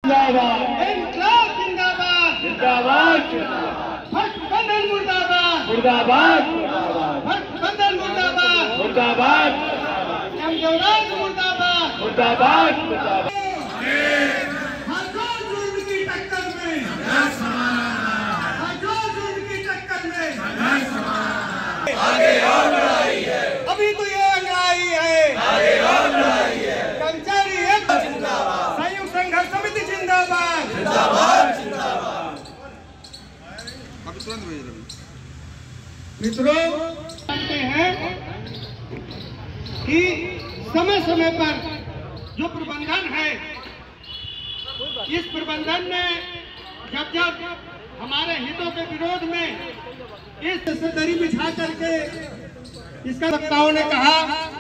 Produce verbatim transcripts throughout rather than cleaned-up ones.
इंकलाब जिंदाबाद जिंदाबाद गठबंधन मुर्दाबाद मुर्दाबाद गठबंधन मुर्दाबाद मुर्दाबाद मुर्दाबाद मुर्दाबाद हजारों जुल्म की टक्कर में हजारों जुल्म की टक्कर में आगे और लड़ाई है, अभी तो ये लड़ाई है, आगे और लड़ाई है। कर्मचारी एक जिंदाबाद, संयुक्त संघर्ष समिति जिंदाबाद जिंदाबाद जिंदाबाद। मित्रों, जानते हैं कि समय समय पर जो प्रबंधन है, इस प्रबंधन ने जब जब हमारे हितों के विरोध में इस दरी बिछा करके इसका वक्ताओं ने कहा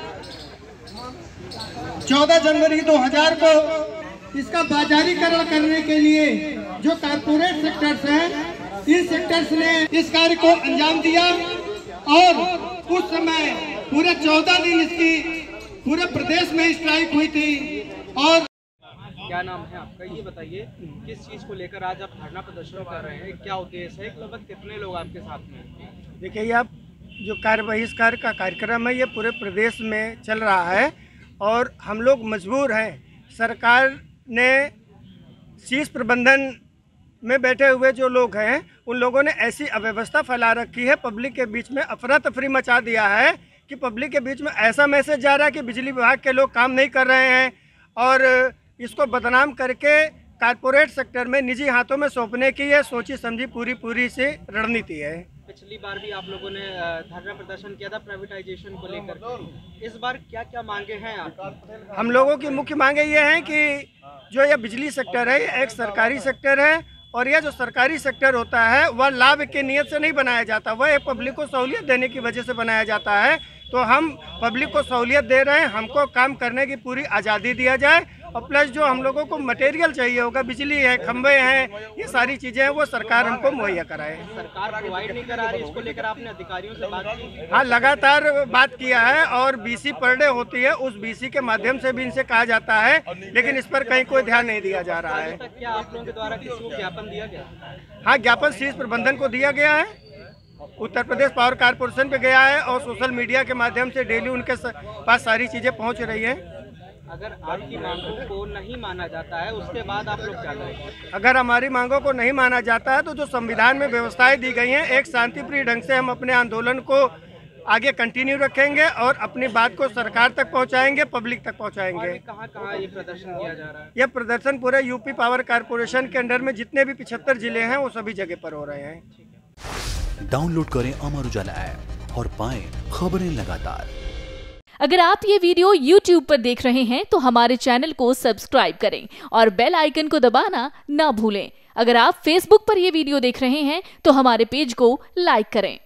चौदह जनवरी दो हज़ार को इसका बाजारीकरण करने के लिए जो कारपोरेट सेक्टर्स हैं, इन सेक्टर्स ने इस कार्य को अंजाम दिया और उस समय पूरे चौदह दिन इसकी पूरे प्रदेश में स्ट्राइक हुई थी। और क्या नाम है आपका, ये बताइए किस चीज को लेकर आज आप धरना प्रदर्शन कर रहे हैं, क्या उद्देश्य है, लगभग कितने लोग आपके साथ में? देखिए, आप जो कार्य बहिष्कार का कार्यक्रम है ये पूरे प्रदेश में चल रहा है और हम लोग मजबूर हैं। सरकार ने शीर्ष प्रबंधन में बैठे हुए जो लोग हैं उन लोगों ने ऐसी अव्यवस्था फैला रखी है, पब्लिक के बीच में अफरा तफरी मचा दिया है कि पब्लिक के बीच में ऐसा मैसेज जा रहा है कि बिजली विभाग के लोग काम नहीं कर रहे हैं और इसको बदनाम करके कारपोरेट सेक्टर में निजी हाथों में सौंपने की ये सोची समझी पूरी पूरी से रणनीति है। पिछली बार भी आप लोगों ने धरना प्रदर्शन किया था प्राइवेटाइजेशन को लेकर, इस बार क्या क्या मांगे हैं आप? हम लोगों की मुख्य मांगे ये हैं कि जो ये बिजली सेक्टर है ये एक सरकारी सेक्टर है और यह जो सरकारी सेक्टर होता है वह लाभ की नीयत से नहीं बनाया जाता, वह एक पब्लिक को सहूलियत देने की वजह से बनाया जाता है। तो हम पब्लिक को सहूलियत दे रहे हैं, हमको काम करने की पूरी आज़ादी दिया जाए और प्लस जो हम लोगों को मटेरियल चाहिए होगा, बिजली है, खंभे हैं, ये सारी चीज़ें हैं वो सरकार हमको मुहैया कराए। सरकार प्रोवाइड नहीं करा रही, इसको लेकर आपने अधिकारियों से बात की? हाँ, लगातार बात किया है और बीसी पर डे होती है, उस बीसी के माध्यम से भी इनसे कहा जाता है, लेकिन इस पर कहीं कोई ध्यान नहीं दिया जा रहा है। क्या आप लोगों के द्वारा किसी को ज्ञापन दिया गया? हाँ, ज्ञापन शीर्ष प्रबंधन को दिया गया है, उत्तर प्रदेश पावर कारपोरेशन पे गया है और सोशल मीडिया के माध्यम से डेली उनके पास सारी चीज़ें पहुंच रही हैं। अगर आपकी मांगों को नहीं माना जाता है उसके बाद आप लोग क्या करेंगे? अगर हमारी मांगों को नहीं माना जाता है तो जो संविधान में व्यवस्थाएं दी गई हैं, एक शांतिप्रिय ढंग से हम अपने आंदोलन को आगे कंटिन्यू रखेंगे और अपनी बात को सरकार तक पहुंचाएंगे, पब्लिक तक पहुंचाएंगे। कहाँ कहाँ ये प्रदर्शन किया जा रहा है? यह प्रदर्शन पूरे यूपी पावर कारपोरेशन के अंडर में जितने भी पिछहत्तर जिले हैं वो सभी जगह पर हो रहे हैं। डाउनलोड करें अमर उजाला ऐप और पाएं खबरें लगातार। अगर आप ये वीडियो यूट्यूब पर देख रहे हैं तो हमारे चैनल को सब्सक्राइब करें और बेल आइकन को दबाना ना भूलें। अगर आप फेसबुक पर ये वीडियो देख रहे हैं तो हमारे पेज को लाइक करें।